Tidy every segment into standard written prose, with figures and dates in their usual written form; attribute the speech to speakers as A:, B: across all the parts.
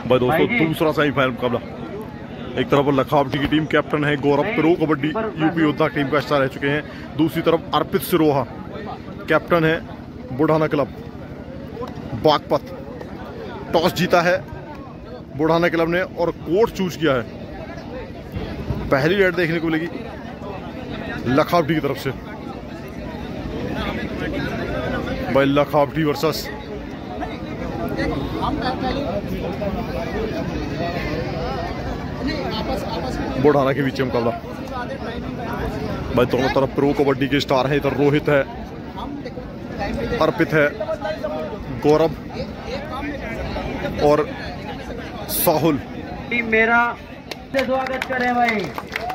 A: भाई दोस्तों दूसरा सेमीफाइनल मुकाबला। एक तरफ लखावटी की टीम, कैप्टन है गौरव, प्रो कबड्डी यूपी योद्धा टीम का हिस्सा रह चुके हैं। दूसरी तरफ अर्पित सिरोहा, कैप्टन है बुढ़ाना क्लब बागपत। टॉस जीता है बुढ़ाना क्लब ने और कोर्ट चूज किया है। पहली रेड देखने को मिलेगी लखावटी की तरफ से। भाई लखावटी वर्सेस बुढ़ाना के बीच मुकाबला। भाई दोनों तरफ प्रो कबड्डी के स्टार हैं। इधर रोहित है, अर्पित है, गौरव और साहुल।
B: मेरा स्वागत करें भाई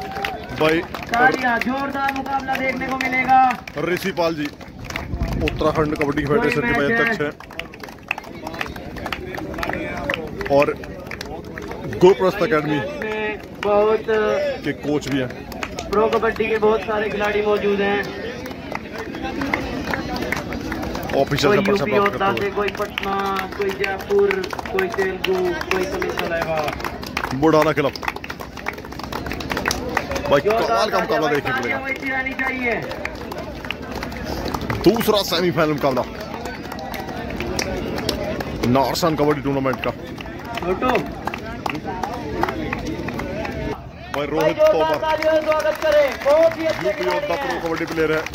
B: जोरदार मुकाबला देखने को मिलेगा।
A: ऋषिपाल जी उत्तराखंड कबड्डी फेडरेशन के अध्यक्ष हैं और गुरुप्रस्थ अकेडमी
B: बहुत
A: के कोच भी हैं।
B: प्रो कबड्डी के बहुत सारे खिलाड़ी मौजूद हैं।
A: ऑफिसर
B: कोई यूपी होता से, कोई पटना, कोई जयपुर, कोई तेलुगु, कोई कमिश्नर।
A: बुढ़ाना क्लब भाई कमाल का मुकाबला देखने को मिलेगा। दूसरा सेमीफाइनल मुकाबला नारसन कबड्डी टूर्नामेंट का। भाई रोहित तोमर
B: स्वागत करें, बहुत ही अच्छे
A: यूपी योद्धा प्रो कबड्डी प्लेयर है।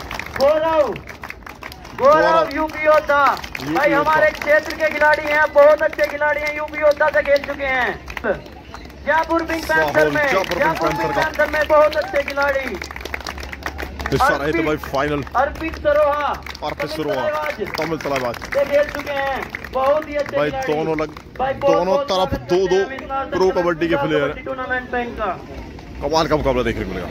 B: गौरव यूपी योद्धा भाई हमारे क्षेत्र के खिलाड़ी हैं, बहुत अच्छे खिलाड़ी हैं। यूपी योद्धा से खेल चुके हैं। जयपुर पिंक पैंथर में बहुत अच्छे खिलाड़ी।
A: हिस्सा रहे थे भाई फाइनल।
B: अर्पित सिरोहा
A: तमिल तलाबाज
B: खेल चुके हैं, बहुत ही अच्छे
A: भाई। दोनों तरफ दो प्रो कबड्डी के प्लेयर
B: टूर्नामेंट में इनका
A: कमाल का मुकाबला देखने को मिलेगा।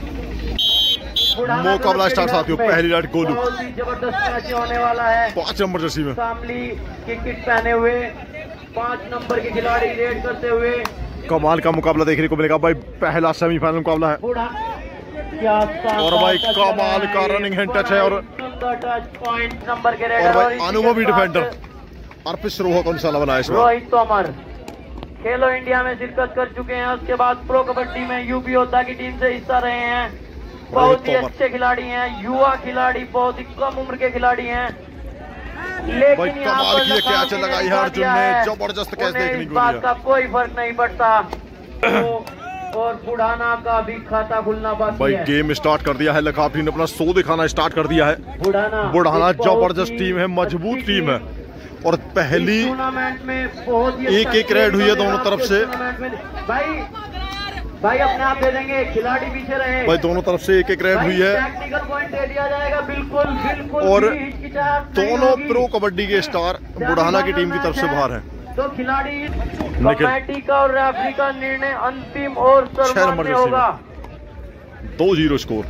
A: मुकाबला स्टार्ट साथियों। पहली रेड गोलू
B: जबरदस्त मैच होने वाला है।
A: 5 नंबर जर्सी में
B: शामली की किट पहने हुए 5 नंबर के खिलाड़ी रेड करते हुए
A: कमाल का मुकाबला देखने को मिलेगा। भाई पहला सेमीफाइनल मुकाबला है और भाई कमाल का रनिंग हैंड टच है और
B: पॉइंट नंबर के रेड।
A: और भाई अनुभवी डिफेंडर अर्पित सिरोहा कौन सा बनाया इसमें।
B: रोहित तोमर खेलो इंडिया में शिरकत कर चुके हैं। उसके बाद प्रो कबड्डी में यूपी योद्धा की टीम से हिस्सा रहे हैं। बहुत ही अच्छे खिलाड़ी हैं, युवा खिलाड़ी, बहुत ही कम उम्र के खिलाड़ी हैं। लेकिन
A: भाई कमाल की कैच लगाई है अर्जुन ने, जबरदस्त कैच देखने को मिला।
B: का कोई फर्क नहीं पड़ता। और बुढ़ाना का भी खाता खुलना बाकी
A: भाई
B: है।
A: गेम स्टार्ट कर दिया है। लखावटी ने अपना 100 दिखाना स्टार्ट कर दिया है। बुढ़ाना जबरदस्त टीम है, मजबूत टीम है और पहली
B: टूर्नामेंट में बहुत
A: एक रेड हुई है दोनों तरफ से।
B: भाई अपने आप दे देंगे, खिलाड़ी पीछे रहे।
A: भाई दोनों तरफ से एक रेड हुई है।
B: टेक्निकल पॉइंट दे दिया जाएगा। बिल्कुल
A: और दोनों प्रो कबड्डी के स्टार बुढ़ाना की टीम की तरफ से बाहर हैं।
B: तो खिलाड़ी कमेटी का और रेफरी का निर्णय अंतिम और सर्वमान्य होगा।
A: 2-0 स्कोर।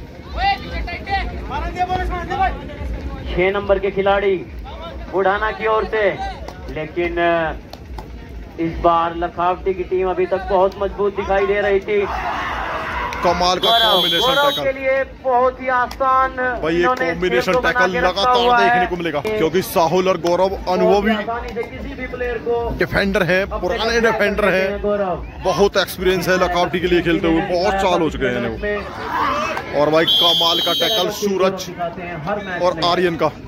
B: 6 नंबर के खिलाड़ी बुढ़ाना की ओर से, लेकिन इस बार लखावटी की टीम अभी तक बहुत मजबूत दिखाई दे रही थी।
A: कमाल का कॉम्बिनेशन टैकल
B: के लिए बहुत ही आसान।
A: भाई ये कॉम्बिनेशन टैकल लगातार देखने को मिलेगा क्योंकि साहुल और गौरव अनुभवी
B: किसी भी प्लेयर को
A: डिफेंडर हैं, पुराने डिफेंडर हैं, बहुत एक्सपीरियंस है लखावटी के लिए खेलते हुए, बहुत साल हो चुके हैं। और भाई कमाल का टैकल सूरज और आर्यन का।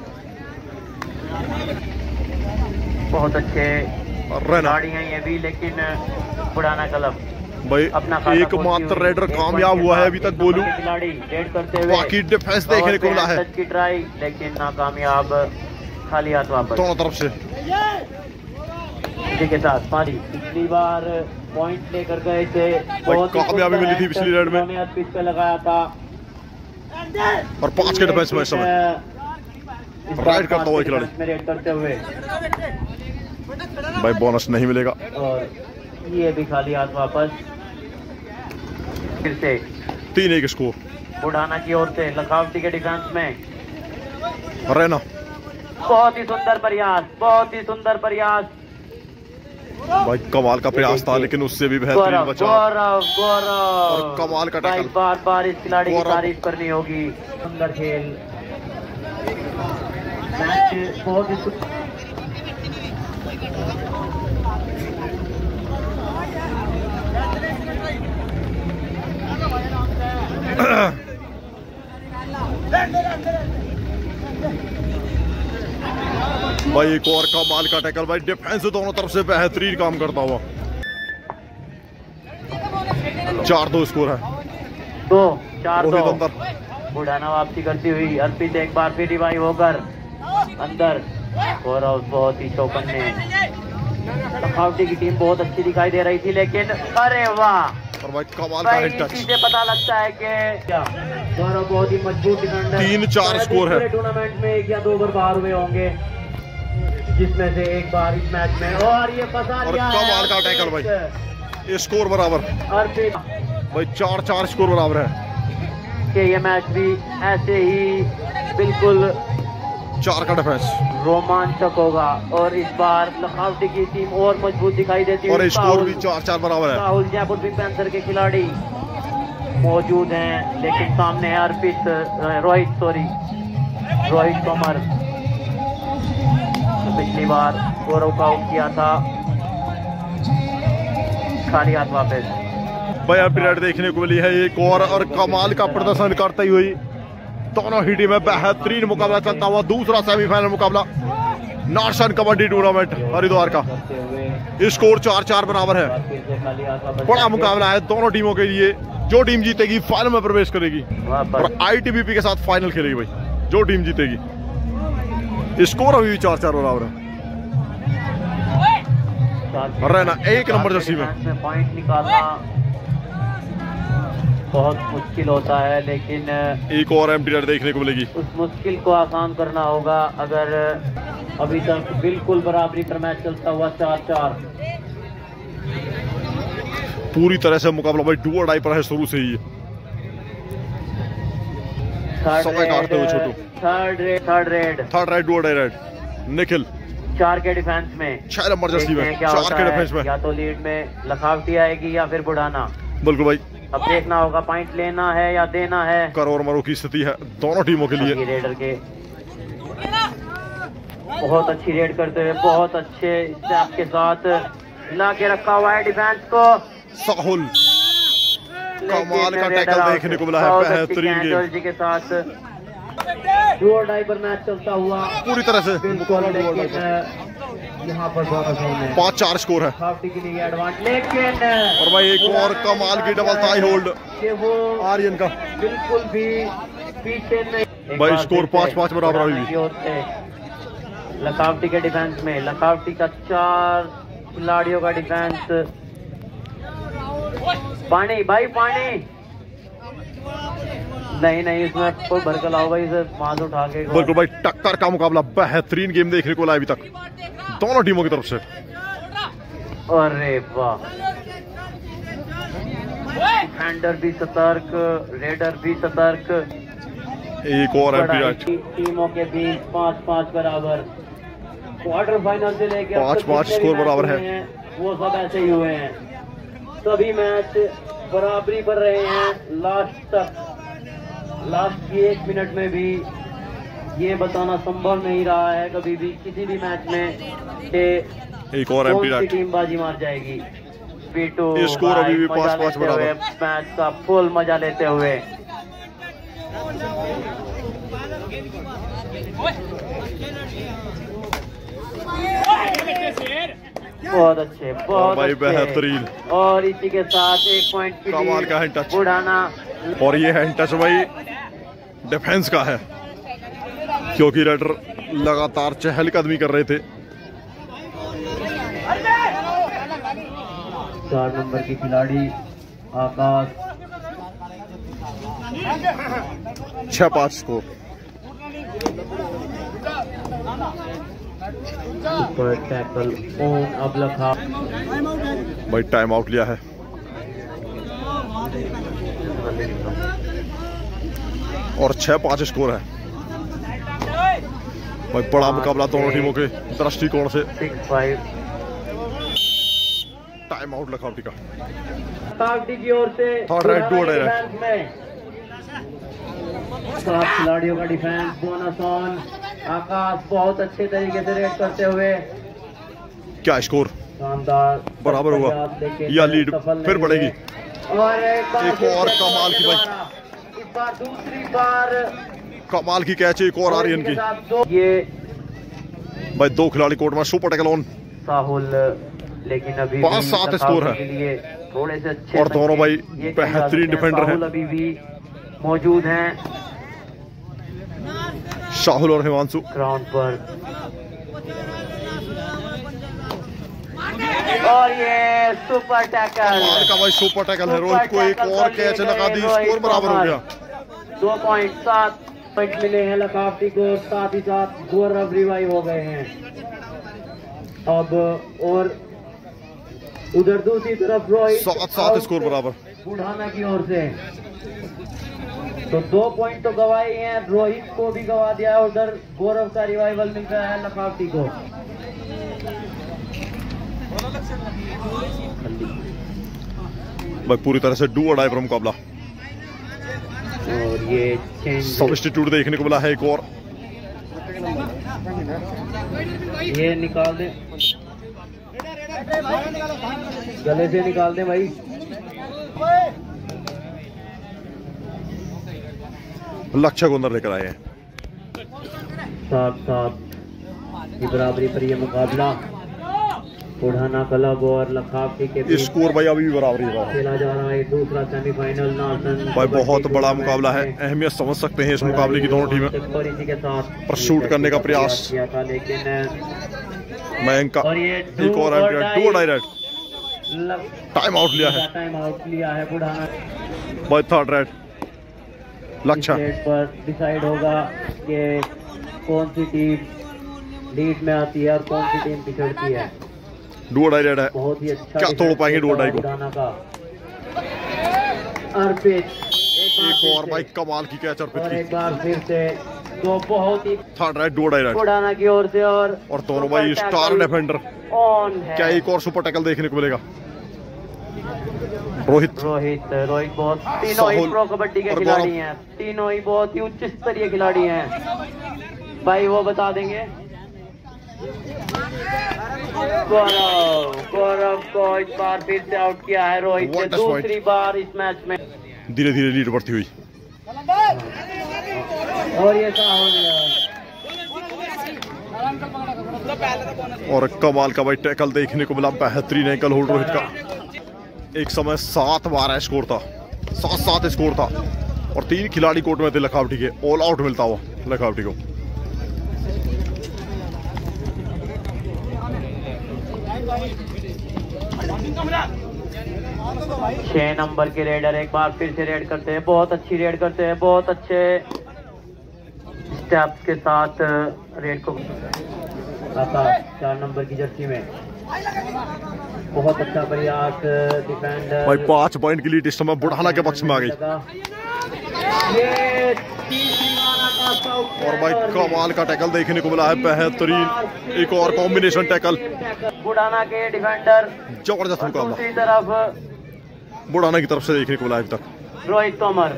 B: बहुत अच्छे खिलाड़ी हैं ये भी, लेकिन बुढ़ाना क्लब
A: भाई एकमात्र रेडर कामयाब हुआ है अभी तक गोलू।
B: खिलाड़ी रेड करते हुए
A: बाकी डिफेंस देखने को मिला है।
B: की ट्राई लेकिन नाकामयाब, खाली हाथ वापस
A: दोनों तरफ से।
B: इसी के साथ पारी पिछली बार पॉइंट लेकर गए थे,
A: बहुत कामयाबी मिली थी पिछली रेड में।
B: पिच पे लगाया था
A: और 5 के डिफेंस में इस समय राइड करता हुआ खिलाड़ी
B: रेड करते हुए
A: भाई बोनस नहीं मिलेगा।
B: और ये भी खाली हाथ वापस। फिर से
A: 3-1 स्कोर
B: बुढ़ाना की ओर से। लखावटी के डिफेंस में
A: रहना।
B: बहुत ही सुंदर प्रयास, बहुत ही सुंदर प्रयास।
A: भाई कमाल का प्रयास था लेकिन उससे भी बेहतरीन बचा।
B: गौरव
A: और कमाल का टैकल।
B: बार बार इस खिलाड़ी की तारीफ करनी होगी। सुंदर खेल, मैच बहुत ही
A: भाई एक और कमाल का टैकल भाई, डिफेंस दोनों तरफ से बेहतरीन काम करता हुआ। 4-2 स्कोर है।
B: 4-2 बुढ़ाना वापसी करती हुई अर्पित एक बार फिर रिवाइव होकर अंदर, और बहुत ही चौकन्ने। लखावटी की टीम बहुत अच्छी दिखाई दे रही थी, लेकिन अरे वाह,
A: और भाई कमाल का हेड टच।
B: से पता लगता है कि क्या गौरव बहुत ही मजबूत डिफेंडर।
A: 3-4 स्कोर है।
B: टूर्नामेंट में 1 या 2 बार बाहर हुए होंगे, जिसमें से एक बार इस मैच में, और ये फंसा
A: और
B: लिया
A: कमाल का टैकल भाई, स्कोर बराबर
B: अर्पित
A: भाई, 4-4 स्कोर बराबर है
B: कि ये मैच भी ऐसे ही बिल्कुल
A: 4 का डिफेंस
B: रोमांचक होगा, और इस बार लखावटी की टीम और मजबूत दिखाई देती है।
A: और स्कोर भी 4-4 बराबर है।
B: राहुल जयपुर पिंक पैंथर के खिलाड़ी मौजूद हैं, लेकिन सामने है रोहित तोमर। पिछली बार गौरव का आउट किया था, खाली हाथ वापस।
A: भाई अब पीरियड देखने को मिली है एक और कमाल का प्रदर्शन करते हुई दोनों ही टीमें बेहतरीन मुकाबला चलता हुआ। दूसरा सेमीफाइनल मुकाबला नेशनल कबड्डी टूर्नामेंट हरिद्वार का, स्कोर 4-4 बराबर है। बड़ा मुकाबला है दोनों टीमों के लिए। जो टीम जीतेगी फाइनल में प्रवेश करेगी और ITBP के साथ फाइनल खेलेगी भाई, जो टीम जीतेगी। स्कोर अभी भी 4-4 बराबर है। रहना 1 नंबर जर्सी में
B: पॉइंट निकालना बहुत मुश्किल होता है, लेकिन
A: एक और एम्प्टी देखने को मिलेगी।
B: उस मुश्किल को आसान करना होगा। अगर अभी तक बिल्कुल बराबरी पर मैच चलता हुआ 4-4,
A: पूरी तरह से मुकाबला भाई डू और डाई पर है शुरू से ही। समय काटते हुए छोटू,
B: थर्ड रेड
A: डू और डाई रेड निखिल
B: 4 के डिफेंस में,
A: 6 नंबर जर्सी में, 4 के डिफेंस में।
B: या तो लीड में लखावटी आएगी या फिर बुढ़ाना।
A: बिल्कुल भाई,
B: अब देखना होगा पॉइंट लेना है या देना है।
A: करोड़ मरो की स्थिति है दोनों टीमों के लिए।
B: रेडर के बहुत अच्छी रेड करते हुए, बहुत अच्छे स्टेप के साथ ला के रखा हुआ है डिफेंस को।
A: साहुल कमाल का टैकल देखने को मिला है, बेहतरीन गेम
B: के साथ डू और डाई पर मैच चलता हुआ
A: पूरी तरह से।
B: यहाँ पर
A: 5-4 स्कोर है।
B: लेकिन
A: और भाई एक और कमाल की डबल थाई होल्ड
B: वो
A: आर्यन का,
B: बिल्कुल भी पीछे नहीं।
A: भाई स्कोर 5-5 बराबर अभी भी।
B: लखावटी के डिफेंस में, लखावटी का 4 खिलाड़ियों का डिफेंस। पानी नहीं इसमें कोई भरकल आओ भाई, इसे माज उठा के।
A: बिल्कुल भाई, टक्कर का मुकाबला, बेहतरीन गेम देखने को मिला अभी तक दोनों टीमों की तरफ से।
B: अरे वाह, डिफेंडर भी सतर्क, रेडर भी सतर्क।
A: एक और एम्पटी
B: टीमों के बीच 5-5 बराबर। क्वार्टर फाइनल से लेके
A: 5-5 स्कोर बराबर है।
B: वो सब ऐसे ही हुए हैं, सभी मैच बराबरी पर रहे हैं लास्ट तक। लास्ट की 1 मिनट में भी ये बताना संभव नहीं रहा है कभी भी किसी भी मैच में कि
A: एक और
B: कौन सी टीम बाजी मार जाएगी। पीटू
A: स्कोर अभी भी 5-5 बराबर,
B: मैच का फुल मजा लेते हुए। बहुत अच्छे, बहुत
A: भाई बेहतरीन।
B: और इसी के साथ 1 पॉइंट की
A: कमाल का हैंड टच
B: बुढ़ाना।
A: और ये हैंड टच भाई डिफेंस का है, क्योंकि रेडर लगातार चहलकदमी कर रहे थे।
B: 4 नंबर की खिलाड़ी आकाश।
A: 6-5 स्कोर।
B: टैकल ऑन अब लखा
A: भाई टाइम आउट लिया है। और 6-5 स्कोर है भाई, बड़ा मुकाबला दोनों टीमों के दृष्टिकोण से।
B: 6-5
A: टाइम आउट लखावटी का।
B: लखावटी की ओर से खिलाड़ियों का डिफेंस, बोनस ऑन। आकाश बहुत अच्छे तरीके से रेड करते हुए।
A: क्या स्कोर,
B: शानदार
A: बराबर हुआ या लीड फिर बढ़ेगी।
B: और
A: एक और कमाल की भाई,
B: इस बार दूसरी बार
A: कमाल की कैच एक और आर्यन की।
B: ये
A: भाई 2 खिलाड़ी कोर्ट में, सुपर टैकल ऑन।
B: साहुल लेकिन अभी
A: 5-7 स्कोर है
B: थोड़े से अच्छे,
A: और दोनों भाई बेहतरीन डिफेंडर हैं।
B: अभी भी मौजूद हैं
A: शाहुल और हिमांशु
B: ग्राउंड पर। और ये सुपर टैकल
A: का भाई सुपर टैकल है। रोहित को एक और कैच लगा दी, स्कोर बराबर हो गया।
B: 2.7 पॉइंट मिले हैं लखावटी को, साथ ही साथ गौरव रिवाइव हो गए हैं अब। और उधर दूसरी तरफ रोहित
A: 7-7 स्कोर बराबर
B: बुढ़ाना की ओर से। तो 2 पॉइंट तो गवाए हैं, रोहित को भी गवा दिया है। उधर गौरव का रिवाइवल मिल रहा है लखावटी को।
A: भाई पूरी तरह से डू और डाई पर मुकाबला।
B: और ये
A: सब्स्टिट्यूट देखने को मिला है एक और।
B: ये निकाल दे, गले से निकाल दे भाई।
A: लक्ष्य को अंदर लेकर आए हैं।
B: 7-7 की बराबरी पर यह मुकाबला बुढ़ाना क्लब और लखावटी के बीच
A: स्कोर भाई अभी भी बराबरी है
B: खेला जा रहा है। दूसरा सेमीफाइनल
A: भाई बहुत बड़ा मुकाबला है। अहमियत समझ सकते हैं इस मुकाबले की दोनों टीमें।
B: इसी के साथ
A: पर शूट करने का प्रयास
B: किया था, लेकिन
A: मयंक का एक और do die raid. Time out लिया है,
B: टाइम आउट लिया है बुढ़ाना।
A: भाई थर्ड रेड। लक्ष्य
B: पर डिसाइड होगा कि कौन सी टीम लीड में आती है और कौन सी टीम पिछड़ती है।
A: डू डाई रेड है,
B: बहुत ही अच्छा।
A: क्या तोड़ पाएंगे डू डाई को।
B: अर्पित
A: एक और भाई कमाल की कैच अर्पित की।
B: एक बार फिर से तो बहुत ही
A: third right do die raid
B: Budhana की ओर से। और
A: दोनों भाई स्टार डिफेंडर
B: ऑन है।
A: क्या एक और सुपर टैकल देखने को मिलेगा। रोहित
B: बहुत, तीनों ही प्रो कबड्डी के खिलाड़ी हैं। तीनों ही बहुत ही उच्च स्तरीय खिलाड़ी हैं भाई, वो बता देंगे। गौरव को इस बार फिर से आउट किया है रोहित ने, दूसरी बार इस मैच में।
A: धीरे धीरे लीड बढ़ती हुई।
B: और ये
A: और कमाल का भाई टैकल देखने को मिला। बेहतरीन एंकल होल्ड रोहित का। एक समय 7-12 स्कोर था, 7-7 स्कोर था और 3 खिलाड़ी कोर्ट में थे लखावटी के। ऑल आउट मिलता हुआ लखावटी को।
B: छह नंबर के रेडर एक बार फिर से रेड करते हैं। बहुत अच्छी रेड करते हैं, बहुत अच्छे स्टेप्स के साथ रेड को। 4 नंबर की जर्सी में बहुत अच्छा प्रयास डिफेंडर।
A: भाई 5 पॉइंट की लीड इस समय बुढ़ाना के पक्ष में आ गई। और भाई कमाल का टैकल देखने को मिला है, बेहतरीन एक और कॉम्बिनेशन टैकल।
B: बुढ़ाना के डिफेंडर
A: जबरदस्त मुकाबला
B: दूसरी तरफ
A: बुढ़ाना की तरफ से देखने को मिला अभी तक।
B: Rohit Tomar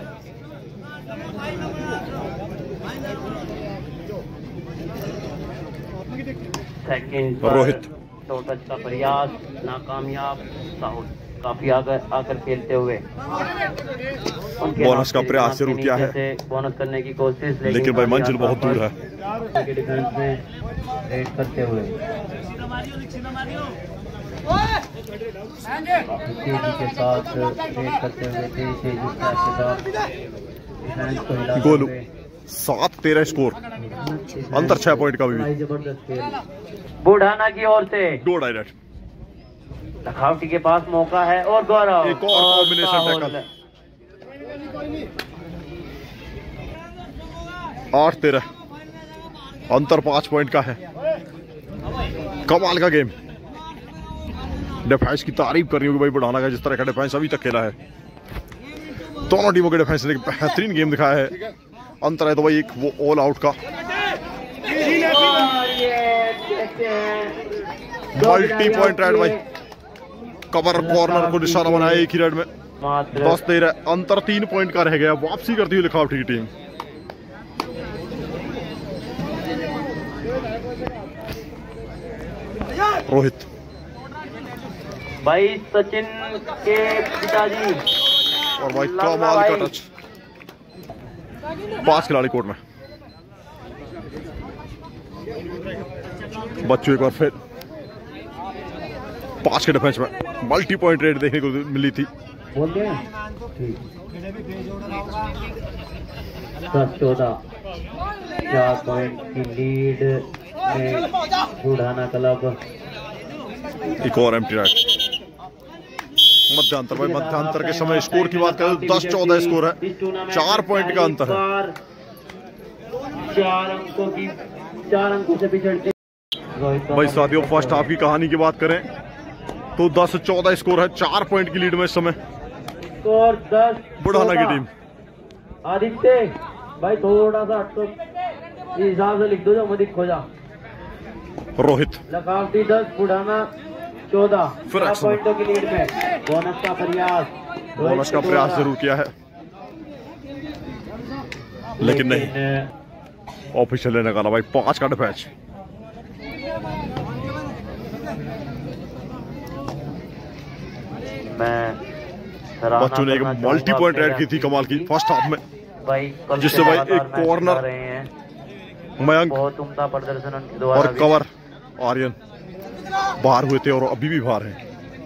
B: second
A: Rohit
B: toe touch का प्रयास नाकामयाब। साहुल काफी आकर खेलते हुए
A: बोनस का प्रयास जरूर किया है,
B: बोनस करने की कोशिश,
A: लेकिन भाई मंजिल बहुत दूर है।
B: डिफेंस में रेड करते हुए तेजी के साथ रेड करते हुए तेजी
A: गोलू 7-13 स्कोर, अंतर 6 पॉइंट का भी।
B: जबरदस्त खेल बुढ़ाना की ओर से।
A: डू डाई रेड
B: लखावटी के पास मौका है और गौरव
A: एक और कॉम्बिनेशन टैकल। 8-13 अंतर 5 पॉइंट का है। कमाल का गेम। डिफेंस की तारीफ कर रही होगी भाई बुढ़ाना का, जिस तरह का डिफेंस अभी तक खेला है। दोनों टीमों के डिफेंस ने बेहतरीन गेम दिखाया है। अंतर है तो भाई एक वो ऑल आउट का। मल्टी पॉइंट रेड भाई, कवर कॉर्नर को निशाना बनाया एक ही रेड में। 10-13 अंतर 3 पॉइंट का रह गया। वापसी करती हुई लखावटी की टीम। रोहित
B: भाई सचिन के पिताजी
A: और भाई कमाल का टच। 5 खिलाड़ी कोर्ट में। बच्चों एक बार फिर 5 के डिफेंस में मल्टी पॉइंट रेट देखने को मिली थी।
B: 10-14 4 पॉइंट की लीड में बुढ़ाना क्लब।
A: एक और एम्प्टी राइट मध्यांतर। भाई मध्यांतर के समय स्कोर की बात करें तो 10-14 स्कोर है, 4 पॉइंट का अंतर है।
B: 4 अंकों से पिछड़ते।
A: भाई साथियों फर्स्ट हाफ की कहानी की बात करें तो 10-14 स्कोर है, 4 पॉइंट की लीड में इस समय
B: स्कोर 10
A: बुढ़ाना की टीम।
B: आदित्य भाई थोड़ा सा तो हिसाब से लिख दो जो मत खो जा।
A: रोहित
B: लखावटी 10 बुढ़ाना 14
A: फिर
B: 4 पॉइंटों की लीड में। बोनस का प्रयास
A: जरूर किया है लेकिन नहीं, ऑफिशियल ने निकाला भाई 5 का डिफेंस। बच्चों ने एक मल्टी पॉइंट रेड की थी कमाल की फर्स्ट हाफ में, जिससे भाई एक कॉर्नर मयंक
B: बहुत उम्दा प्रदर्शन उनके
A: और
B: द्वारा
A: कवर आर्यन बाहर हुए थे और अभी भी बाहर हैं।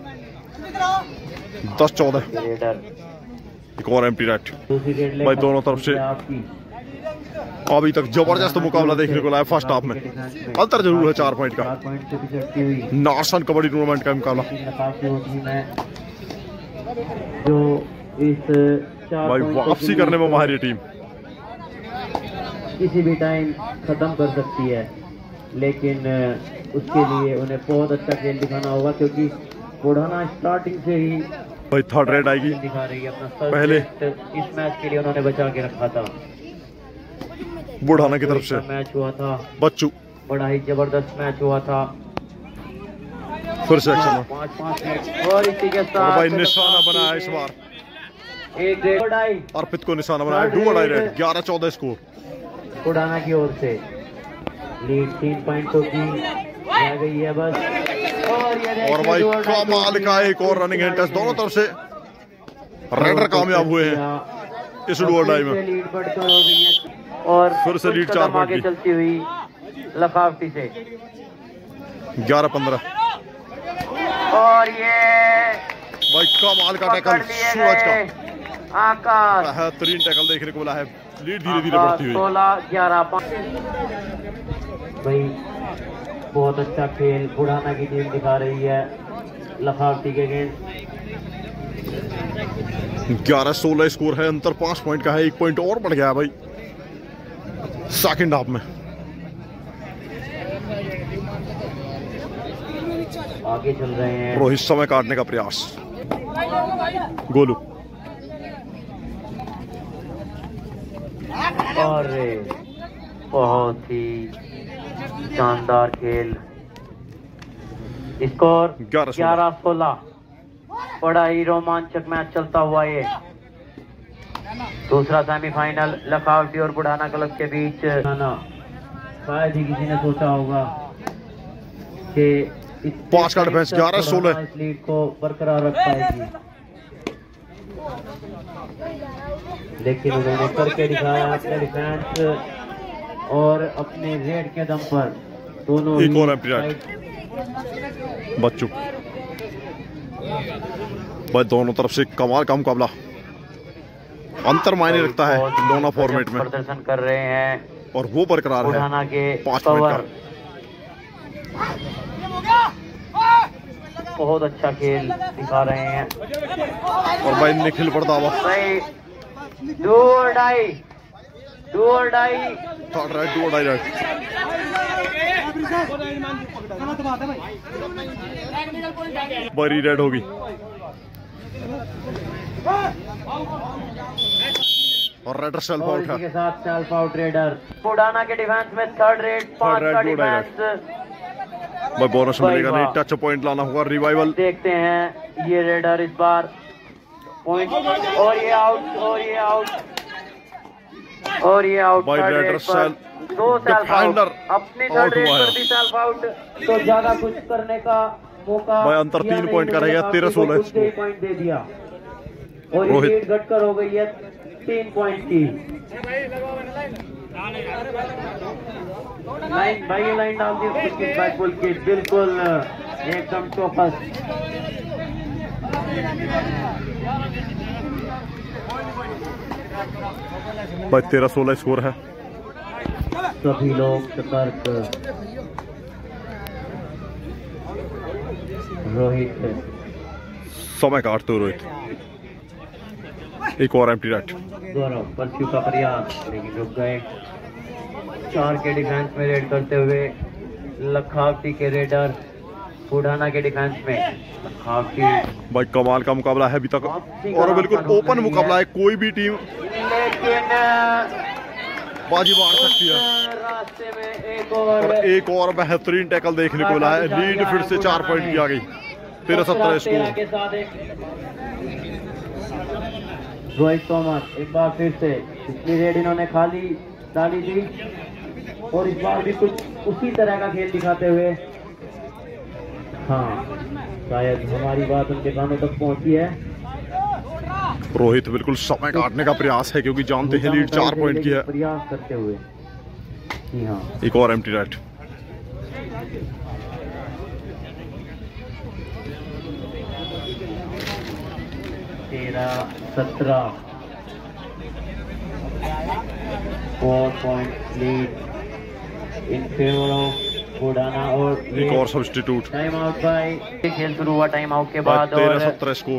A: 10-14 एक और एम्प्टी रेड। भाई दोनों तरफ से अभी तक जबरदस्त मुकाबला देखने को लाया। फर्स्ट हाफ में अंतर जरूर है 4 पॉइंट का। नार्सन कबड्डी टूर्नामेंट का मुकाबला
B: जो इस
A: भाई वापसी करने में माहिर टीम
B: किसी भी टाइम खत्म कर सकती है, लेकिन उसके लिए उन्हें बहुत अच्छा खेल दिखाना होगा क्योंकि बुढ़ाना स्टार्टिंग से ही
A: भाई थर्ड रेड आएगी
B: दिखा रही है अपना
A: पहले
B: इस मैच के लिए उन्होंने बचा के रखा था।
A: बुढ़ाना की तरफ से
B: मैच हुआ था
A: बच्चू,
B: बड़ा ही जबरदस्त मैच हुआ था।
A: फिर से एक्शन
B: 5-5 और इसी के साथ
A: भाई निशाना बनाया इस बार
B: एक रेड
A: अर्पित को निशाना बनाया। 2 रेड 11-14 स्कोर
B: बुढ़ाना की ओर से। लीड 3 पॉइंटों की रह गई है बस।
A: और भाई कमाल का एक और रनिंग हैंड टच दोनों तरफ से रेडर कामयाब हुए हैं इस डू और डाई में।
B: लीड बढ़कर हो गई है और
A: फिर से लीड 4 पॉइंट
B: आगे चलती हुई लखावटी से
A: 11-15।
B: और ये
A: भाई कमाल का टैकल सूरज का
B: आकाश
A: बेहतरीन टैकल देखने को मिला है। लीड धीरे धीरे बढ़ती हुई
B: 16-11। भाई बहुत अच्छा खेल बुढ़ाना की टीम दिखा रही है लखावटी के अगेंस्ट।
A: 11-16 स्कोर है, अंतर 5 पॉइंट का है। 1 पॉइंट और बढ़ गया है भाई सेकंड हाफ में।
B: आगे चल रहे हैं
A: रोहित समय काटने का प्रयास। गोलू
B: और बहुत ही शानदार खेल। स्कोर 11-16। बड़ा ही रोमांचक मैच चलता हुआ ये दूसरा सेमीफाइनल लखावटी और बुढ़ाना क्लब के बीच। शायद ही किसी ने सोचा होगा कि
A: 5 का डिफेंस 11-16
B: इस लीड को बरकरार रख पाएगी, लेकिन उन्होंने करके दिखाया अपने डिफेंस और अपने रेड के दम पर। दोनों
A: एक और बच्चू भाई दोनों तरफ से कमाल का मुकाबला। अंतर मायने रखता है दोनों फॉर्मेट में।
B: प्रदर्शन कर रहे हैं
A: और वो बरकरार है 5 पॉइंट का।
B: बहुत अच्छा खेल दिखा रहे हैं
A: और भाई निखिल बड़दावा
B: भाई 2 और डाई
A: थर्ड राइट 2 राइट। बड़ी रेड होगी और रेडर सेल्फ आउट है
B: के साथ सेल्फ आउट रेडर। बुढ़ाना के डिफेंस में थर्ड रेड 5 का डिफेंस।
A: भाई बोनस मिलेगा नहीं, टच पॉइंट लाना होगा। रिवाइवल
B: देखते हैं ये रेडर इस बार पॉइंट और ये आउट और ये आउट और ये आउट।
A: भाई रेडर सेल्फ
B: 2 सेल्फ आउट अपनी थर्ड रेड पर भी सेल्फ आउट। तो ज्यादा कुछ करने का मौका
A: भाई अंतर 3 पॉइंट का रहेगा 13-16
B: पॉइंट दे दिया और लीड घटकर हो गई है 3 पॉइंट की। लाइन भाई लाइन डाल दी full kick back full kick बिल्कुल एकदम चौकस।
A: भाई 13-16 स्कोर है।
B: सभी लोग सतर्क। रोहित
A: समय काटते हो रोहित। एक और एम्प्टी नेट।
B: गौरव परस्यू का प्रयास लेकिन रुक गए। 4 के डिफेंस में रेड करते हुए लखावटी के रेडर बुढ़ाना के डिफेंस में लखावटी।
A: भाई कमाल का मुकाबला है अभी तक और बिल्कुल ओपन मुकाबला है। कोई भी टीम
B: लेकिन
A: बाजी मार सकती है।
B: रास्ते में
A: एक और बेहतरीन टैकल देखने को मिला है। लीड फिर से 4 पॉइंट की आ गई। 13-17 स्कोर
B: के साथ रोहित तोमर एक बार फिर से पिछली रेड इन्होंने खाली डाली थी और इस बार भी कुछ उसी तरह का खेल दिखाते हुए। हाँ शायद हमारी बात उनके कानों तक पहुंची है।
A: रोहित बिल्कुल समय काटने का प्रयास है क्योंकि जानते हैं लीड 4 पॉइंट की है।
B: प्रयास करते हुए जी हाँ।
A: एक और एम्प्टी नेट।
B: तेरह 17 4 point lead in favour of Budhana. और
A: एक और सब्स्टिट्यूट।
B: टाइम आउट बाय खेल शुरू हुआ टाइम आउट के बाद।
A: 13-17 स्कोर।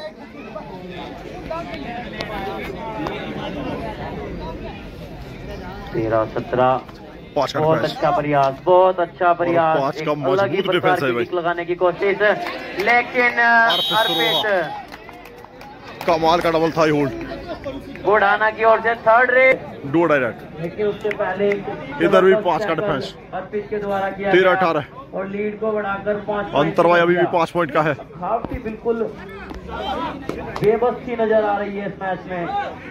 B: 13-17 बहुत अच्छा प्रयास बहुत अच्छा प्रयास।
A: 5 का मजबूत डिफेंस है भाई।
B: लगाने की कोशिश लेकिन अर्पित
A: कमाल का डबल थाई होल्ड
B: बुढ़ाना की ओर से थर्ड रेड।
A: 2 डायरेक्ट।
B: लेकिन उससे पहले
A: इधर भी 5 का डिफेंस।
B: अर्पित के द्वारा किया
A: 13-18
B: और लीड को बढ़ाकर 5
A: अंतर भाई अभी भी 5 पॉइंट का है।
B: खावटी बिल्कुल बेबस सी नजर आ रही है इस मैच में।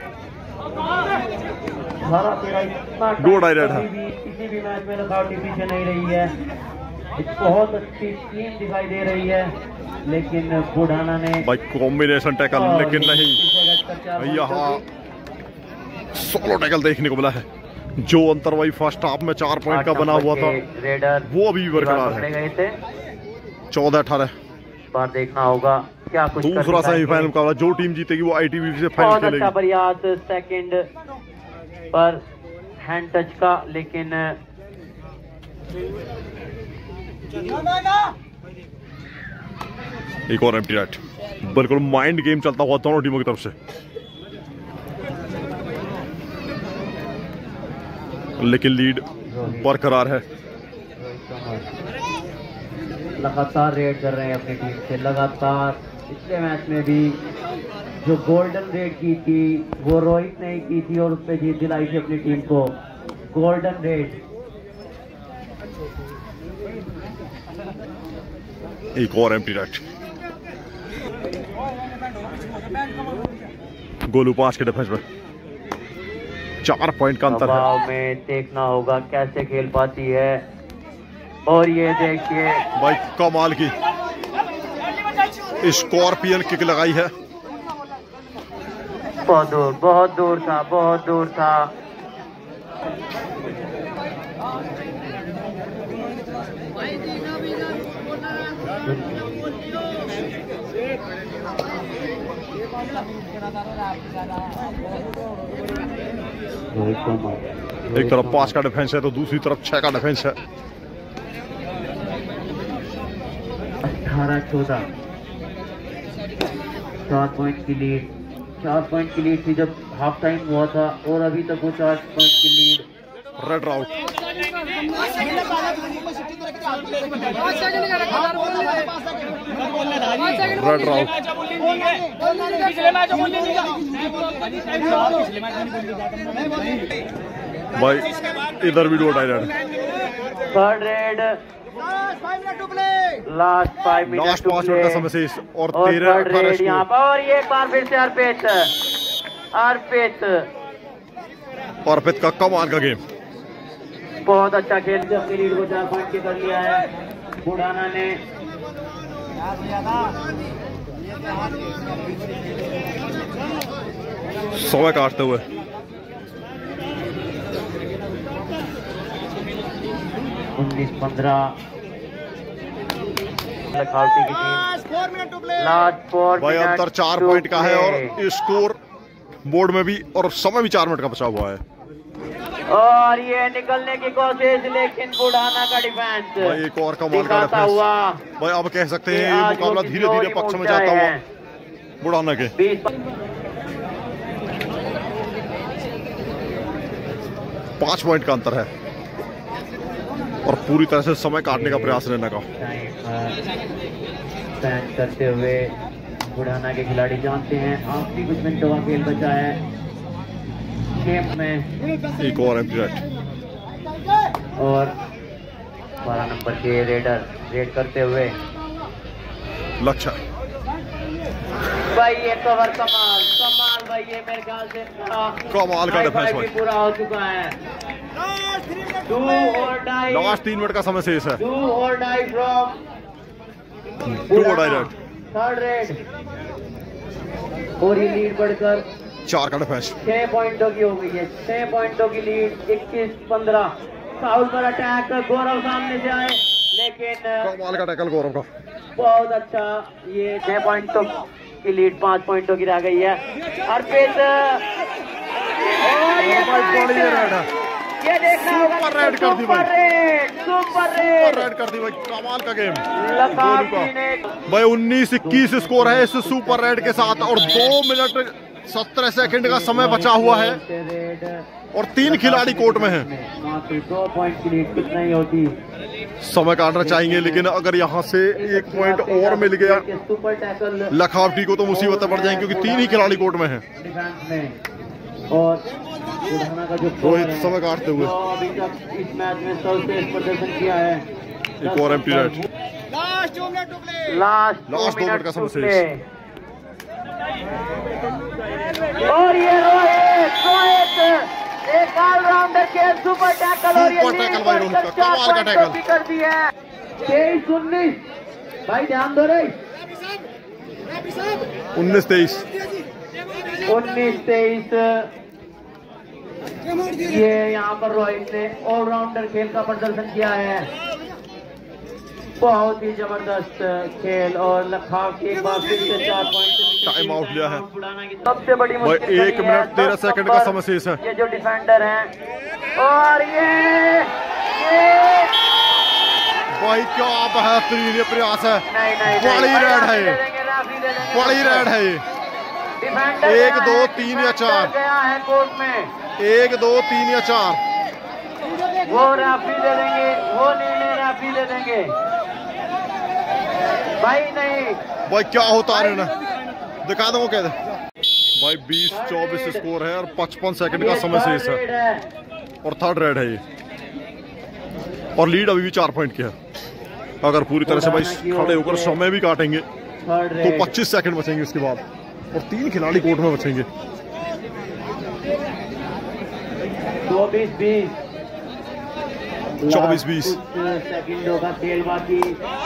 B: 12-13 इतना
A: 2 डायरेक्ट है।
B: किसी भी मैच में लखावटी पीछे नहीं रही है। एक बहुत अच्छी टीम दिखाई दे रही है लेकिन बुढ़ाना ने
A: भाई कॉम्बिनेशन टैकल लेकिन नहीं। यहाँ सोलो टैकल देखने को मिला है। जो अंतर भाई फर्स्ट हाफ में 4 पॉइंट का बना हुआ था वो अभी भी बरकरार है। 14-18
B: बार देखना होगा क्या कुछ।
A: दूसरा सेमीफाइनल मुकाबला जो टीम जीतेगी वो आईटीबीपी से फाइनल खेलेगी।
B: अच्छा प्रयास सेकंड पर हैंड टच का लेकिन
A: एक और एम्प्टी नेट। बिल्कुल माइंड गेम चलता हुआ दोनों टीमों की तरफ से लेकिन लीड बरकरार है।
B: लगातार रेड कर रहे हैं अपनी टीम से लगातार। पिछले मैच में भी जो गोल्डन रेड की थी वो रोहित ने ही की थी और उस पर जीत दिलाई थी अपनी टीम को। Golden raid.
A: एक और एम्प्टी नेट। गोलू 5 के डिफेंस में 4 पॉइंट का अंतर है।
B: में देखना होगा कैसे खेल पाती है। और ये देखिए
A: भाई कमाल की स्कॉर्पियन किक लगाई है।
B: बहुत दूर था बहुत दूर था।
A: एक तरफ 5 का डिफेंस है तो दूसरी तरफ 6 का डिफेंस है।
B: 18-14 4 पॉइंट की लीड। 4 पॉइंट की लीड थी जब हाफ टाइम हुआ था और अभी तक वो 4 पॉइंट की lead.
A: Raid out. Raid out. भाई इधर भी 2 direct.
B: Third raid last 5 minute
A: का समय से और
B: 13 यहाँ पर। और ये एक बार फिर से अर्पित
A: अर्पित का कमाल का गेम।
B: बहुत अच्छा खेल के अपनी लीड को 4 पॉइंट के कर लिया है बुढ़ाना ने।
A: समय काटते हुए
B: 19-15 लखावटी की टीम। लास्ट 4
A: भाई अंतर 4 पॉइंट का है और स्कोर बोर्ड में भी और समय भी 4 मिनट का बचा हुआ है।
B: और ये निकलने की कोशिश, लेकिन बुढ़ाना का डिफेंस
A: भाई एक और कमाल का
B: दिखाता
A: डिफेंस।
B: हुआ।
A: भाई अब कह सकते हैं ये मुकाबला धीरे धीरे पक्ष में जाता हुआ बुढ़ाना के। 5 पॉइंट का अंतर है और पूरी तरह से समय काटने का प्रयास रहने का
B: करते हुए बुढ़ाना के खिलाड़ी जानते हैं आखिरी कुछ मिनटों का खेल बचा है गेम में।
A: एक और एम्प्टी राइट
B: और 12 नंबर के रेडर रेड करते हुए
A: लक्ष्य।
B: भाई ये कवर कमाल कमाल भाई, ये मेरे ख्याल से
A: कमाल का डिफेंस भाई,
B: पूरा हो चुका है।
A: लास्ट 3 मिनट का समय शेष है।
B: डू और डाई फ्रॉम थर्ड रेड और ये लीड बढ़कर
A: 4 का डिफेंस।
B: 6 पॉइंटों की हो गई है। 6 पॉइंटों की लीड। 21-15 साउल पर अटैक। गौरव सामने से आए लेकिन
A: कमाल का टैकल गौरव का,
B: बहुत अच्छा। ये 6 पॉइंटों की लीड 5 पॉइंटों की रह गई है। अर्पित और ये देखना होगा,
A: सुपर रेड कर दी भाई,
B: सुपर
A: रेड कर दी भाई, कमाल का गेम भाई। 19-21 स्कोर है इस सुपर रेड के साथ और 2 मिनट 17 सेकंड का समय बचा हुआ है और 3 खिलाड़ी कोर्ट में हैं।
B: 2 पॉइंट की लीड कितना ही होती,
A: समय काटना चाहेंगे लेकिन अगर यहाँ से 1 पॉइंट और मिल गया
B: सुपर टैकल
A: लखावटी को तो मुसीबतें बढ़ जाएंगी क्योंकि 3 ही खिलाड़ी कोर्ट में हैं।
B: डिफेंस में और का जो
A: रोहित समय काटते हुए
B: अभी तक इस मैच में सबसे प्रदर्शन किया है।
A: एक और एम्प्टी राइट।
B: लास्ट 2 मिनट
A: का समय शेष।
B: और ये रोहित एक ऑलराउंडर के सुपर टैकल और ये
A: सुपर टैकल भाई रोहित का, कमाल का टैकल
B: कर दी है। 23-19 भाई ध्यान दो रे।
A: 19-23
B: ये यहाँ पर रोहित ने ऑलराउंडर खेल का प्रदर्शन किया है। बहुत ही जबरदस्त खेल और लखावटी एक बार फिर से 4 पॉइंट
A: टाइम आउट लिया है।
B: सबसे बड़ी मुश्किल
A: 1 मिनट 13 सेकंड का समय शेष है।
B: ये जो डिफेंडर हैं और ये
A: भाई क्या बेहतरीन ये प्रयास है।
B: नहीं
A: बड़ी रेड है ये, बड़ी रेड है ये। 1 2 3 या 4
B: गया है कोर्ट में।
A: 1 2 3 या 4
B: वो राफी दे देंगे, वो निर्णय राफी दे देंगे भाई। नहीं
A: भाई क्या होता है ना, दिखा दो कह दे भाई। 20-24 स्कोर है और 55 सेकंड का समय शेष है और थर्ड रेड है ये और लीड अभी भी 4 पॉइंट की है। अगर पूरी तरह से भाई खड़े होकर समय भी काटेंगे तो 25 सेकंड बचेंगे उसके बाद और 3 खिलाड़ी कोर्ट में बचेंगे। 24-20
B: सेकंडों का खेल बाकी।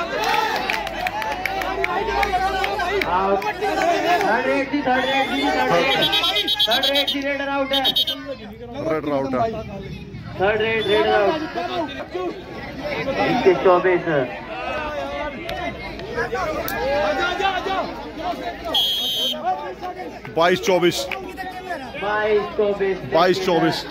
B: थर्ड रेडर आउट है।
A: रेड आउट है।
B: Third raider out. 24
A: 22-24 22-24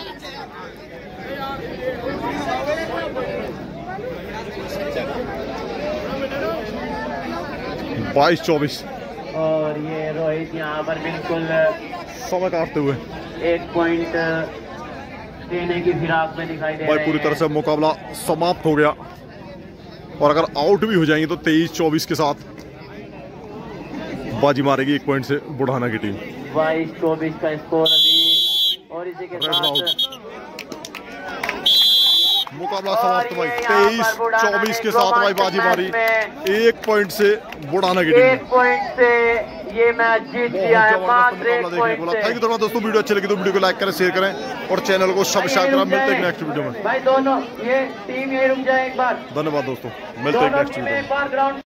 A: 22-24
B: और ये रोहित यहाँ पर बिल्कुल
A: समय काटते हुए
B: 1 पॉइंट देने की फिराक में दिखाई दे रहे हैं।
A: भाई पूरी तरह से मुकाबला समाप्त हो गया और अगर आउट भी हो जाएंगे तो 23-24 के साथ बाजी मारेगी 1 पॉइंट से बुढ़ाना की टीम।
B: 22-24 का स्कोर अभी और इसी के साथ
A: मुकाबला समाप्त भाई। 23-24 के साथ भाई बाजी मारी 1 पॉइंट से बुढ़ाना की टीम।
B: 1 पॉइंट से ये मैच जीत लिया है मात्र 1 पॉइंट से।
A: थैंक यू दोस्तों, वीडियो अच्छी लगी तो वीडियो को लाइक करें, शेयर करें और चैनल को सब्सक्राइब करें। मिलते हैं नेक्स्ट वीडियो में
B: भाई। दोनों ये टीम ये रुक जाए एक बार।
A: धन्यवाद दोस्तों, मिलते हैं नेक्स्ट वीडियो में।